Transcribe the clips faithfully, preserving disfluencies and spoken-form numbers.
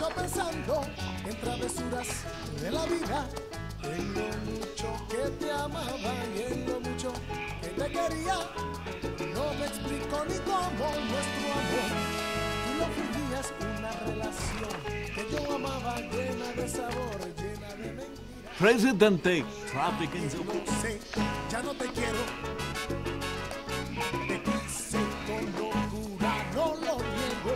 mucho pensando en travesuras de la vida, en lo mucho que te amaba y en lo mucho que te quería. No me explico ni cómo nuestro amor, tú lo fingías una relación que yo amaba, llena de sabor, llena de mentiras. Presidente, traffic in the No sé, ya no te quiero. Te quise con locura, no lo niego.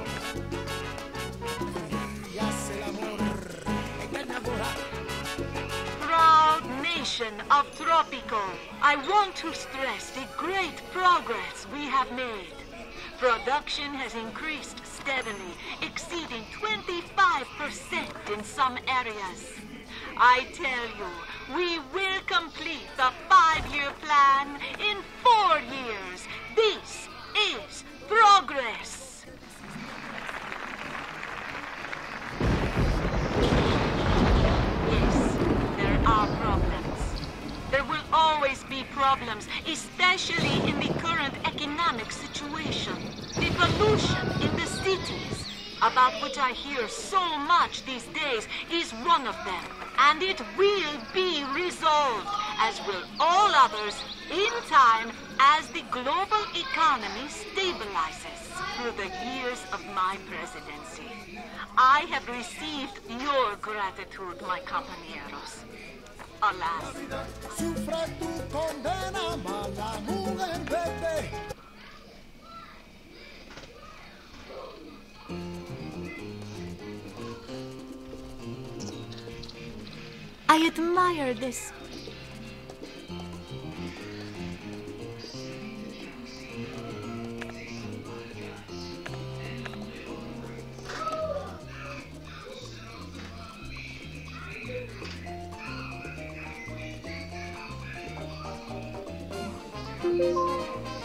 Fingías el amor engañadora. Proud nation of Tropico, I want to stress the great progress we have made. Production has increased steadily, exceeding twenty-five percent in some areas. I tell you, we will complete the five-year plan in four years. This is progress. Yes, there are problems. There will always be problems, especially in the current economic situation. The pollution in the cities, about which I hear so much these days, is one of them. And it will be resolved, as will all others, in time as the global economy stabilizes through the years of my presidency. I have received your gratitude, my compañeros. Alas. Sufre tu condena, mala mujer, vete. I admire this. Thank you.